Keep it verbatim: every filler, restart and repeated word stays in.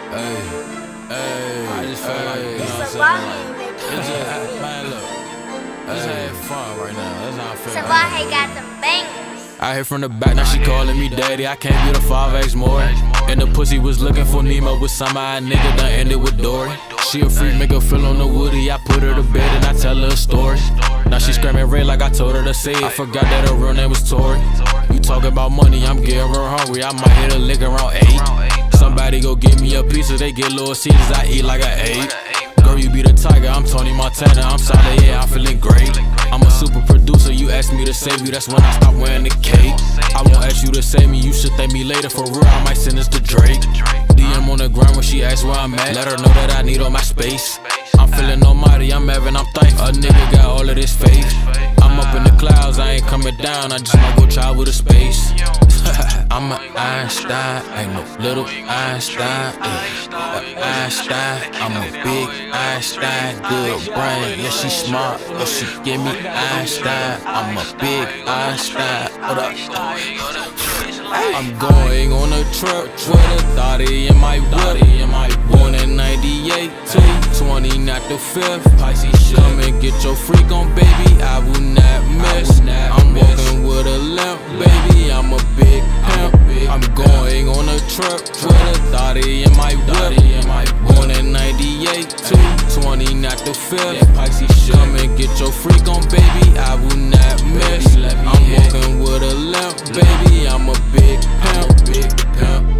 Hey, hey, I just feel like, you know what I'm saying? It's just, man, look, let's have fun right now. That's how I feel. Salvaje got them bangers. I hit from the back, now she calling me daddy. I can't be the five X more. And the pussy was looking for Nemo with some eye nigga done ended with Dory. She a freak, make her feel on the woody. I put her to bed and I tell her a story. Now she screaming Ray like I told her to say it. I forgot that her real name was Tori. You talking about money, I'm getting real hungry. I might hit a lick around eight. Somebody go give me a pizza, they get little Caesars, I eat like an eight. Girl, you be the tiger, I'm Tony Montana, I'm solid, yeah, I'm feeling great. I'm a super producer, you ask me to save you, that's when I stop wearing the cape. I won't ask you to save me, you should thank me later, for real, I might send this to Drake. D M on the ground when she asks where I'm at, let her know that I need all my space. I'm feeling almighty, I'm having, I'm thankful, a nigga got all of this faith. I'm up in the clouds, I ain't coming down, I just might go travel to space. I'm an Einstein, ain't no little Einstein, yeah. Einstein, I'm a big Einstein, good brain, yeah, she smart, but she give me Einstein. I'm a big Einstein, hold up. I'm going on a trip with a thotty in my whip. Born in ninety-eight, two twenty, not the fifth. Come and get your freak on, baby, I will not miss. I'm walking with a limp, baby, I'm a big pimp. I'm going on a trip with a thotty in my whip. Born in ninety-eight, two twenty, not the fifth. Come and get your freak on, baby, I will not miss. I'm walking with a limp, baby, I'm a big pimp.